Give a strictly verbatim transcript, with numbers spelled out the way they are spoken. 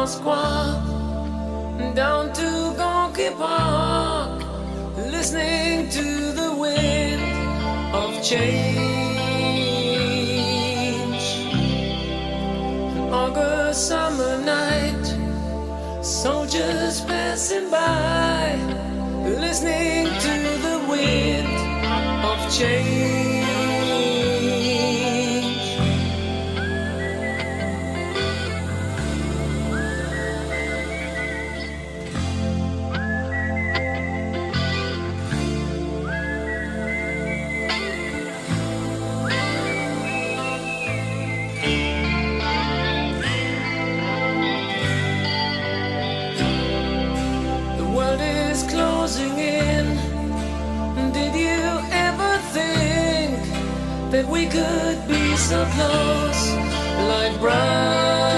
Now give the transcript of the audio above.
Moskva, down to Gonky Park, listening to the wind of change. An August summer night, soldiers passing by, listening to the wind of change. Closing in. Did you ever think that we could be so close, like brothers?